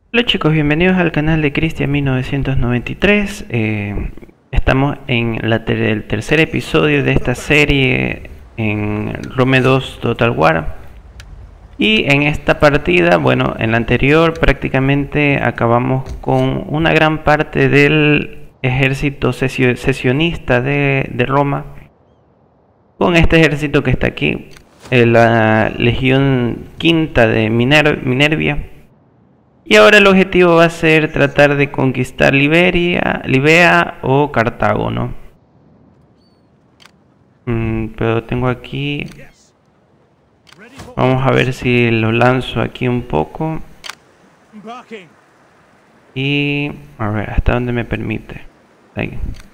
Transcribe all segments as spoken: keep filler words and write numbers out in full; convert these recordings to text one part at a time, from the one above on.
Hola chicos, bienvenidos al canal de Cristian mil novecientos noventa y tres. Eh, estamos en la ter el tercer episodio de esta serie en Rome dos Total War. Y en esta partida, bueno, en la anterior prácticamente acabamos con una gran parte del ejército secesionista de, de Roma. Con este ejército que está aquí, eh, la Legión Quinta de Miner Minervia. Y ahora el objetivo va a ser tratar de conquistar Liberia, Libea o Cartago, ¿no? Mm, pero tengo aquí... Vamos a ver si lo lanzo aquí un poco. Y... a ver, hasta dónde me permite. Ahí.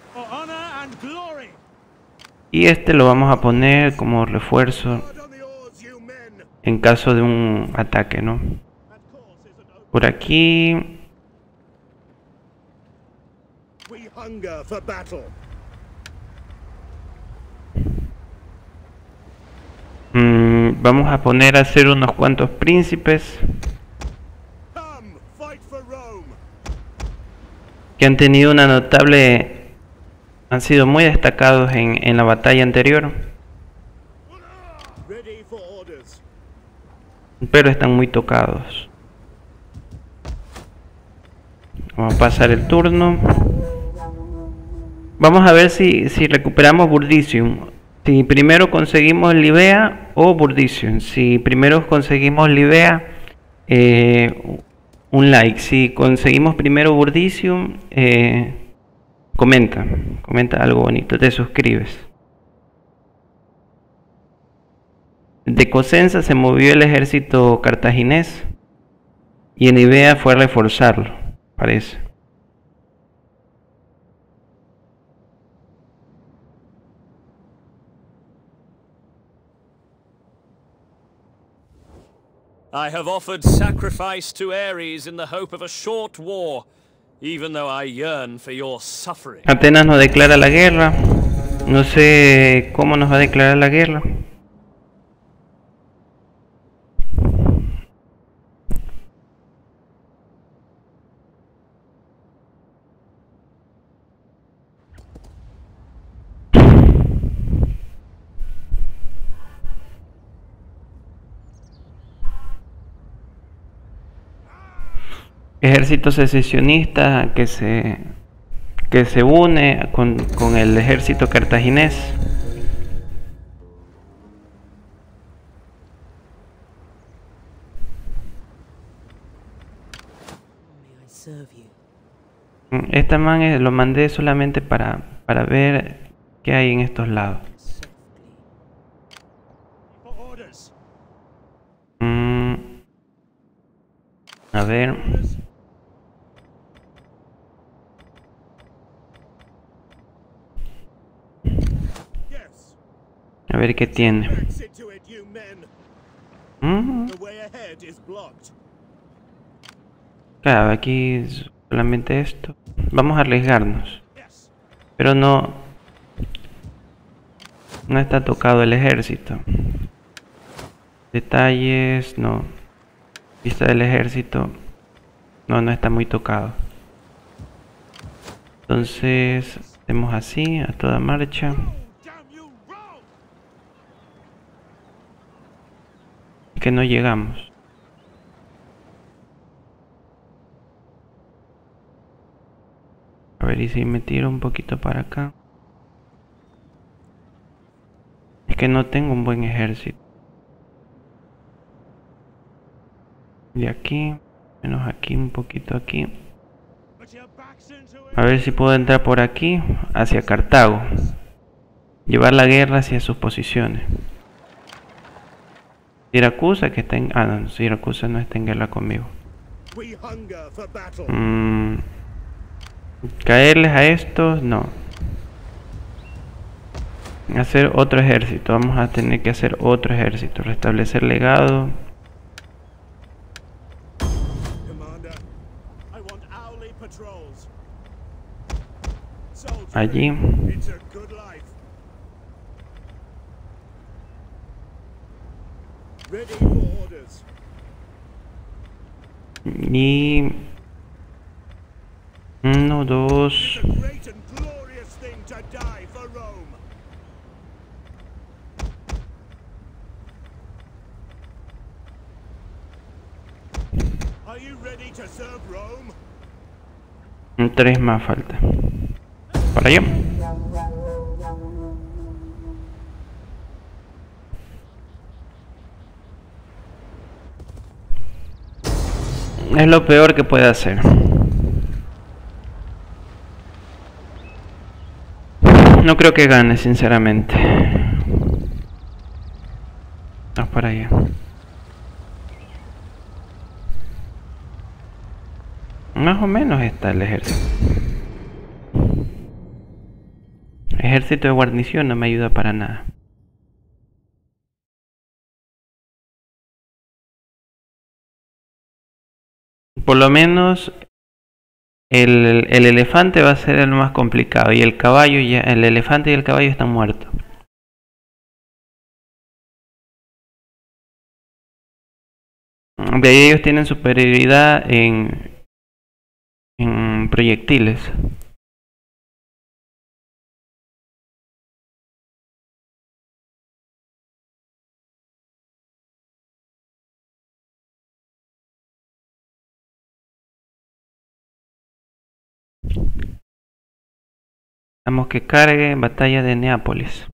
Y este lo vamos a poner como refuerzo en caso de un ataque, ¿no? Por aquí... Mm, vamos a poner a hacer unos cuantos príncipes que han tenido una notable... han sido muy destacados en, en la batalla anterior, pero están muy tocados. Vamos a pasar el turno. Vamos a ver si, si recuperamos Burdicium. Si primero conseguimos Libea o Burdicium. Si primero conseguimos Libea, eh, un like. Si conseguimos primero Burdicium, eh, comenta. Comenta algo bonito, te suscribes. De Cosenza se movió el ejército cartaginés y en Libea fue a reforzarlo, parece. I have offered sacrifice to Ares in the hope of a short war, even though I yearn for your suffering. Atenas nos declara la guerra. No sé cómo nos va a declarar la guerra. Ejército secesionista que se que se une con, con el ejército cartaginés. Esta man es, lo mandé solamente para, para ver qué hay en estos lados. Mm, a ver. A ver qué tiene. Mm. Claro, aquí solamente esto. Vamos a arriesgarnos. Pero no... no está tocado el ejército. Detalles, no. Vista del ejército. No, no está muy tocado. Entonces, hacemos así, a toda marcha. Que no llegamos. A ver, y si me tiro un poquito para acá. Es que no tengo un buen ejército. De aquí, menos aquí, un poquito aquí. A ver si puedo entrar por aquí, hacia Cartago. Llevar la guerra hacia sus posiciones. Siracusa que está en... ah, no, Siracusa no está en guerra conmigo. Mm, caerles a estos, no. Hacer otro ejército, vamos a tener que hacer otro ejército. Restablecer legado. Allí. Y uno, dos. Tres más falta. Para allá. Es lo peor que puede hacer. No creo que gane, sinceramente. Vamos para allá. Más o menos está el ejército. Ejército de guarnición no me ayuda para nada. Por lo menos el, el elefante va a ser el más complicado y el caballo ya, el elefante y el caballo están muertos. De ahí ellos tienen superioridad en, en proyectiles. Vamos que cargue batalla de Neápolis.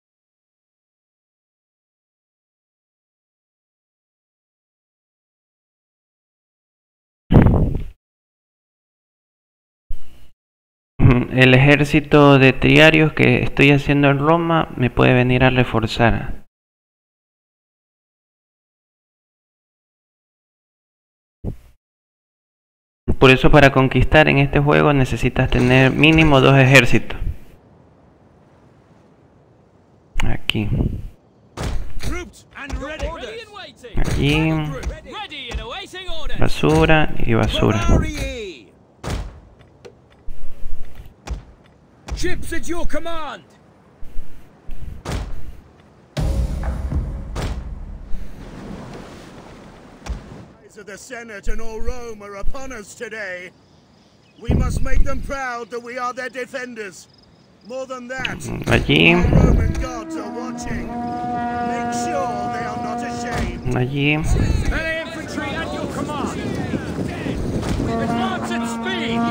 El ejército de triarios que estoy haciendo en Roma me puede venir a reforzar. Por eso para conquistar en este juego necesitas tener mínimo dos ejércitos. Aquí. Aquí. Basura y basura. Ships at your command. The Senate and all Rome are upon us today. We must make them proud that we are their defenders. More than that, allí. Our Roman gods are watching. Make sure they are not ashamed. Allí. Melee infantry at your command. Advance at speed.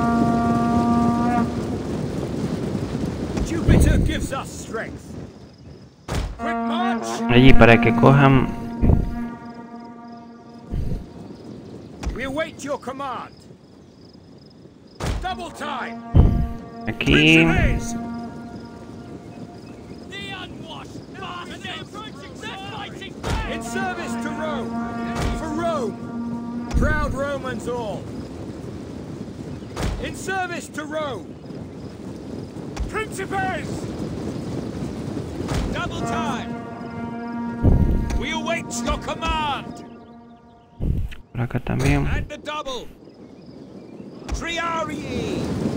Jupiter gives us strength. Quick march. Allí para que cojan. We await your command. Double time. Aquí. In service to Rome. For Rome. Proud Romans all. In service to Rome. Principes! Double time. We await your command. Por acá también. And the double. Triarii.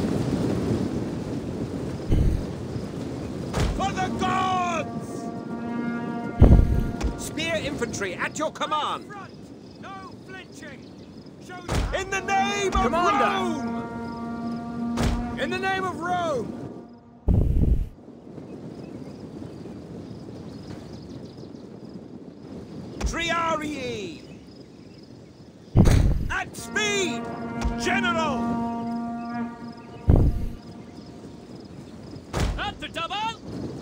For the gods! Spear infantry at your command. No flinching. In the name of Commander. Rome! In the name of Rome! Triarii! At speed! General! At the double!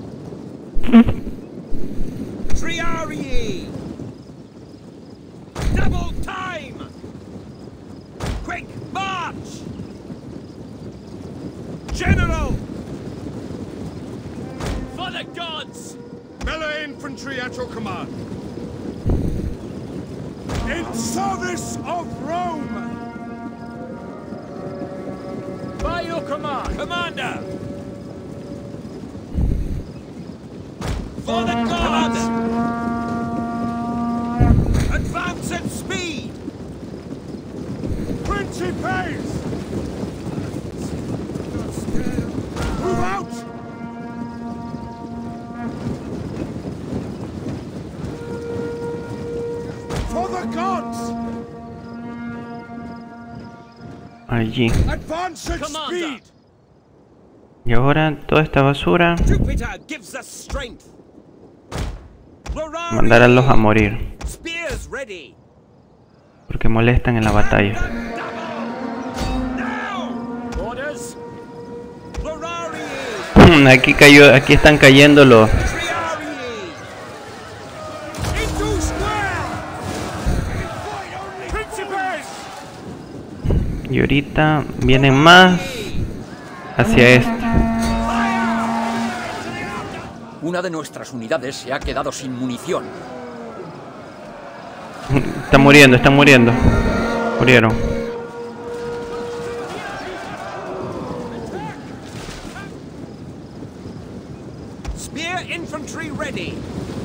Triarii! Double time! Quick march! General! For the gods! Melee infantry at your command. In service of Rome! By your command! Commander! For the gods! Advance at speed! Principes! Move out! For the gods! allí. Advance at speed. Y ahora toda esta basura Jupiter gives us strength. mandarlos a morir Spears ready. porque molestan en la batalla. Now. Orders. Lorari. Aquí cayó, aquí están cayendo los Triarii. Into square. Principes. y ahorita vienen más hacia este. Una de nuestras unidades se ha quedado sin munición. Están muriendo, están muriendo. Murieron. Spear infantry ready.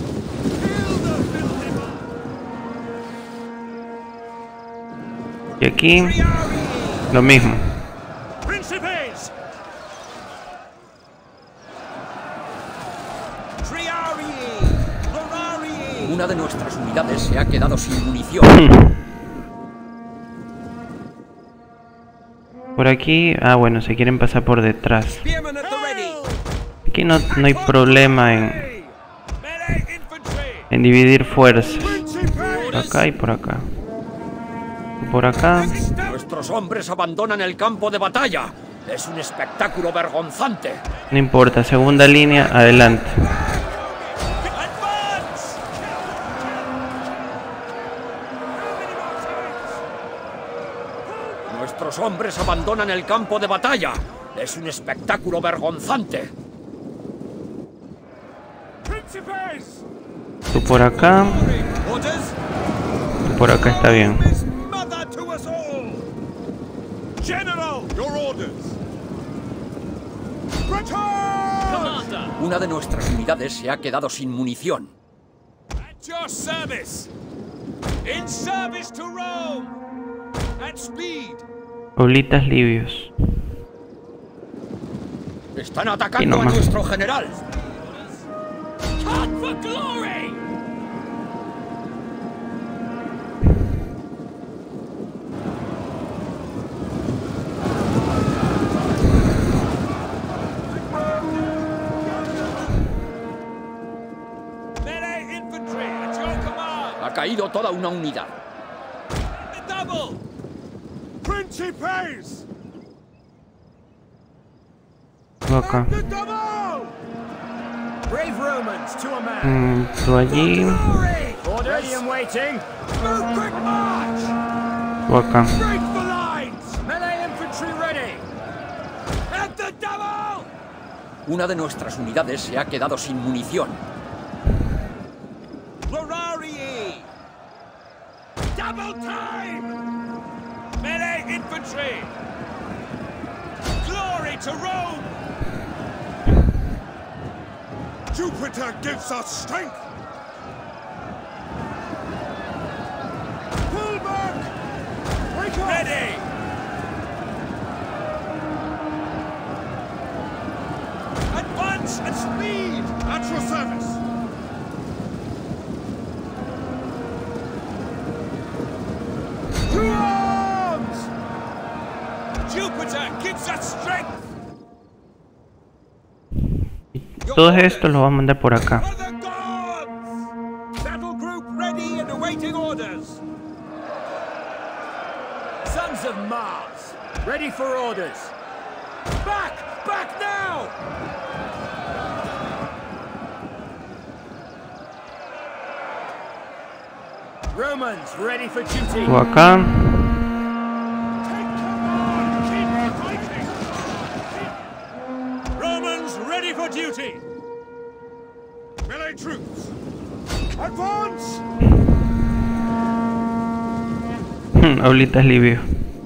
Y aquí lo mismo. Principes. Triarii. Lorari. Una de nuestras unidades se ha quedado sin munición. Por aquí, ah bueno, se quieren pasar por detrás. Spearmen at the ready. Aquí no, no hay problema en, Melee infantry. en dividir fuerzas. Por acá y por acá. Y por acá. Nuestros hombres abandonan el campo de batalla. Es un espectáculo vergonzante. No importa, segunda línea, adelante. Advance. Nuestros hombres abandonan el campo de batalla. Es un espectáculo vergonzante. Principes. Tú por acá, Orders. tú por acá está bien. Is mother to us all. General, your orders. Return. Commander. Una de nuestras unidades se ha quedado sin munición. At your service. In service to Rome. At speed. Oblitas libios. Están Y atacando no a más. nuestro general. Cut for glory. Melee infantry at your command. Ha caído toda una unidad. The double. Principes. Tú acá. The double. Brave Romans to a man. Mm, tú allí, Glory. Orders. Ready and waiting. Move quick march. tú acá. Break the lines. Melee infantry ready. At the double. Una de nuestras unidades se ha quedado sin munición. Lorari. Double time. Melee infantry. Glory to Rome. Jupiter gives us strength. Pull back. Break off. Ready. Advance at speed. At your service. To arms. Jupiter gives us strength. Todos estos los va a mandar por acá. For the gods! Battle group ready and awaiting orders. Sons of Mars, ready for orders. Back! Back now! Romans ready for duty. Tú acá. Take command! Keep fighting! Romans ready for duty! Melee troops! Advance! Oblitas libios.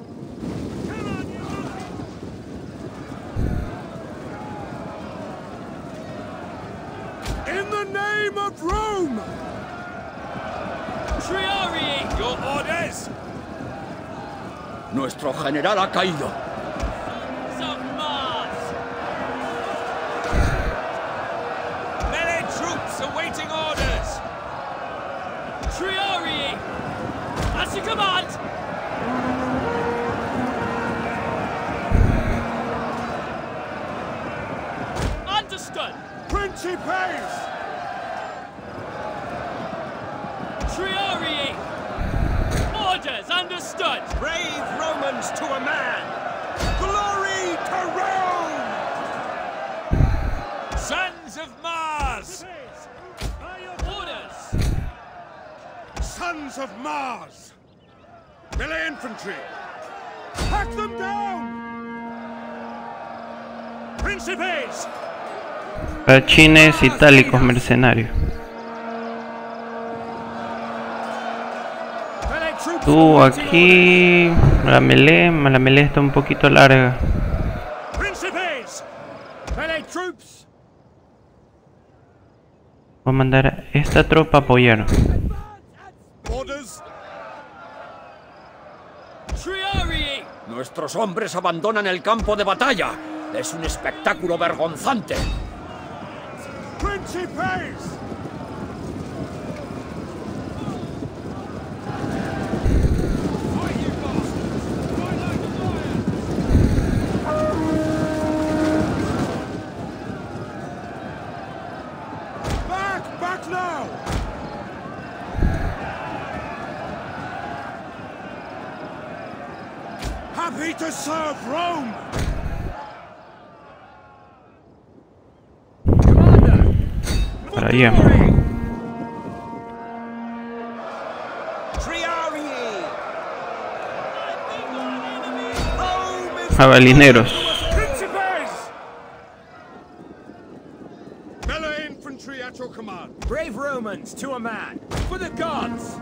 In the name of Rome! Triarii! Your orders! Nuestro general ha caído. Sons of Mars! Melee troops awaiting orders! Triarii! That's your command! Principes! Triarii! Orders understood! Brave Romans to a man! Glory to Rome! Sons of Mars! Orders! Sons of Mars! Melee infantry! Hack them down! Principes! Espadachines itálicos mercenarios. Tú aquí, la melee, la melee está un poquito larga. Principes! Melee troops! Voy a mandar a esta tropa a apoyar. Orders! Triarii! Nuestros hombres abandonan el campo de batalla. Es un espectáculo vergonzante. Principes! Back! Back now! Happy to serve Rome! Para allá. Jabalineros. Melee infantry at your command. Brave Romans to a man! For the gods!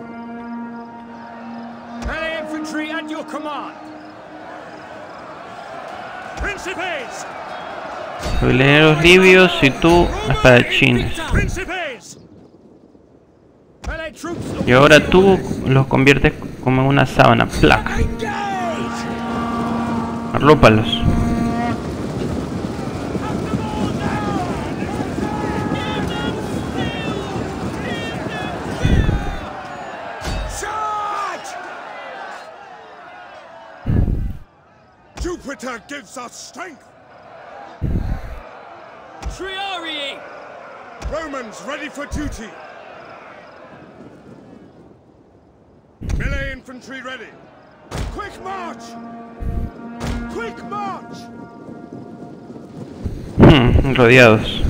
Melee infantry at your command! Principes! Jabalineros libios y tú espadachines. Principes! Melee troops Y ahora tú los conviertes como en una sábana. Placa. Arrópalos. Charge! Jupiter gives us strength. Triarii! Romans ready for duty. Melee infantry ready. Quick march! Quick march! Hmm, rodeados.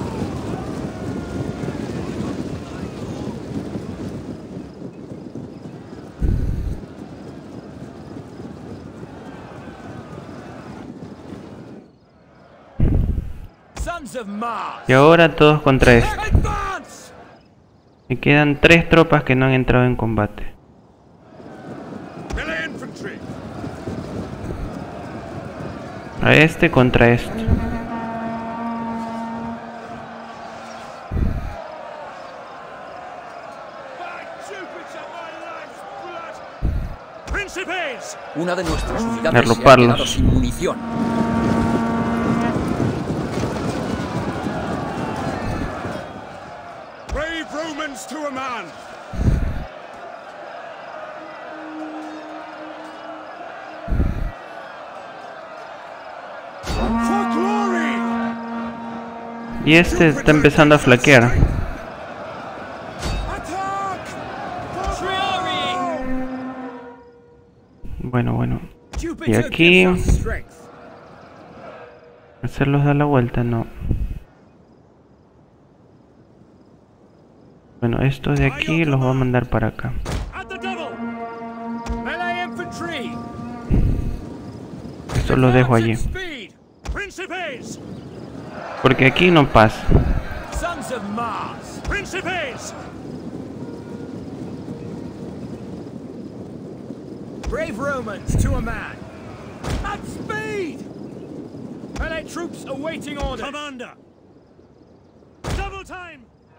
Sons of Mars! Y ahora todos contra este. Advance! Me quedan tres tropas que no han entrado en combate. Melee infantry! A este contra este. By Jupiter, my life's blood! Principes! Una de nuestras unidades se ha Derroparlos. quedado sin munición. Brave Romans to a man! For glory! Y este está empezando a flaquear. Attack! Triarii! Bueno, bueno. Jupiter Y aquí gives us strength. hacerlos dar la vuelta, no. Bueno, estos de aquí los voy a mandar para acá. At the double! Melee infantry! Estos los dejo allí. Speed! Principes! Porque aquí no pasa. Sons of Mars! Principes! Brave Romans to a man! At speed! Melee troops awaiting orders! Commander! Double time!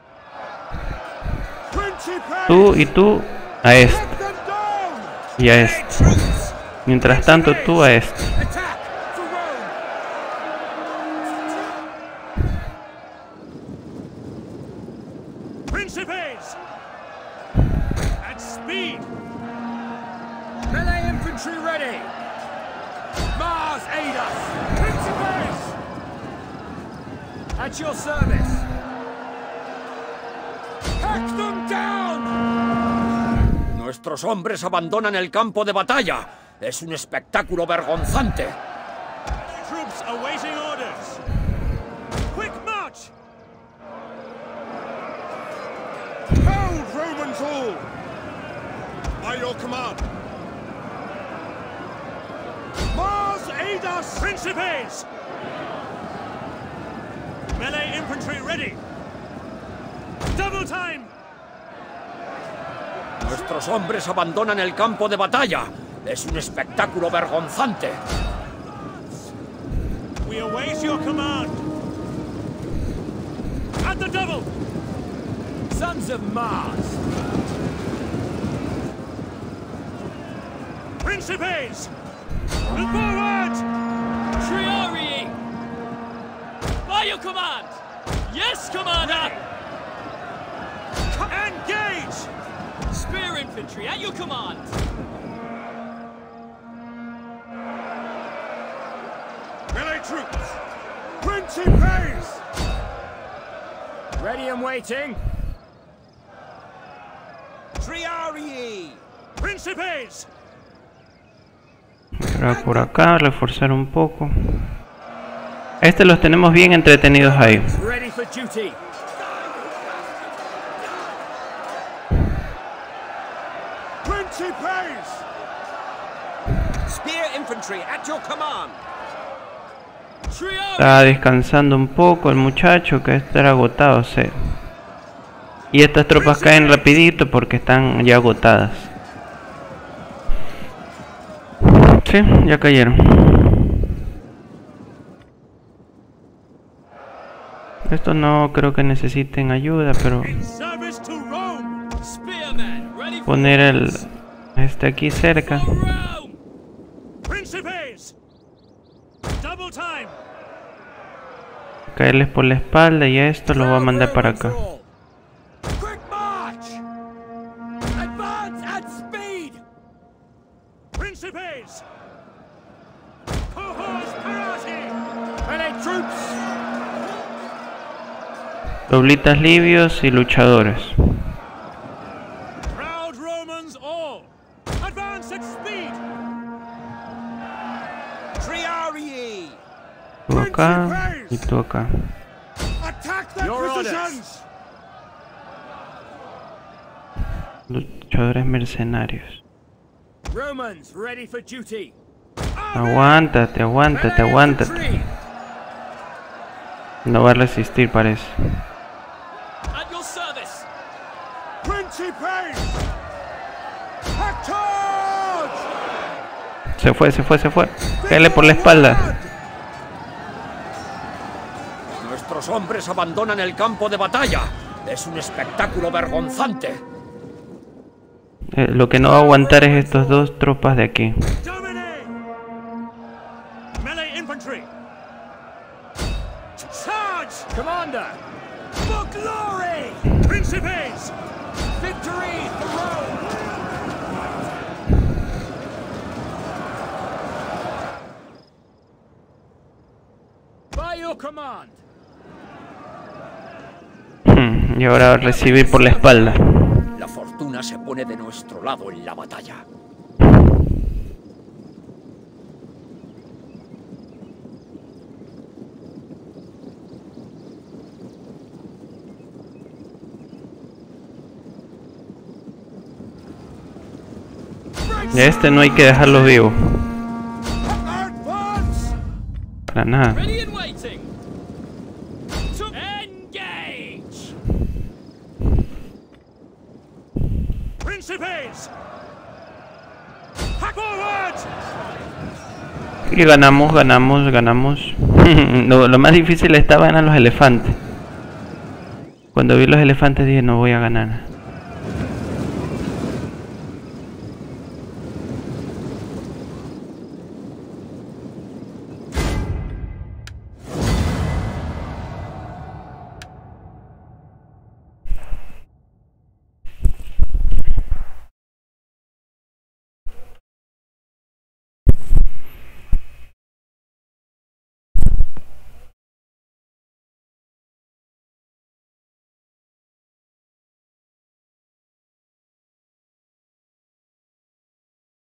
Principes! Tú y tú a este. Cut them down! Y a este. Mientras tanto tú a este. Attack for Rome! Principes! At speed! Melee infantry ready! Mars aid us! Principes! At your service! Hack them down! Nuestros hombres abandonan el campo de batalla. Es un espectáculo vergonzante. Troops awaiting orders. Quick march! Hold, Romans all! By your command. Mars, aid us! Principes! Melee infantry ready! Double time! Nuestros hombres abandonan el campo de batalla. Es un espectáculo vergonzante. We await your command! At the double! Sons of Mars! Principes! And forward! Triarii! By your command! Yes, Commander! Engage! Spear infantry at your command! Melee troops! Principes! Ready and waiting. Triarii! Principes! Ahora por acá, reforzar un poco. Este los tenemos bien entretenidos ahí. Ready for duty. Principes! Spear infantry at your command. Triarii! Está descansando un poco el muchacho, que está agotado, sí. Y estas tropas caen rapidito porque están ya agotadas. Sí, ya cayeron. Estos no creo que necesiten ayuda, pero Service to Rome! Spearmen ready for poner el este aquí cerca. Rome! Principes! Double time! Caerles por la espalda y a esto lo va a mandar para acá. Quick march! Advance at speed! Principes! Cohors parati! Melee troops! Doblitas libios y luchadores. Proud Romans all! Advance at speed! Triarii! Tú acá y tú acá. Attack their Your orders. positions! Luchadores mercenarios. Romans ready for duty. Aguántate, aguántate, aguántate. No va a resistir, parece. At your service! Principes! Charge! Se fue, se fue, se fue. Cáele por la espalda. Nuestros hombres abandonan el campo de batalla. Es un espectáculo vergonzante. Eh, lo que no va a aguantar es estos dos tropas de aquí. Domine! Melee infantry! Charge! Commander! For glory! Principes! Victory for Rome! By your command! Hmm, y ahora va a recibir por la espalda. La fortuna se pone de nuestro lado en la batalla. Y a este no hay que dejarlo vivo. Advance! Para nada. Ready and waiting! To engage! Principes! Forward! Y ganamos, ganamos, ganamos. lo, lo más difícil estaban a los elefantes. Cuando vi los elefantes dije no voy a ganar.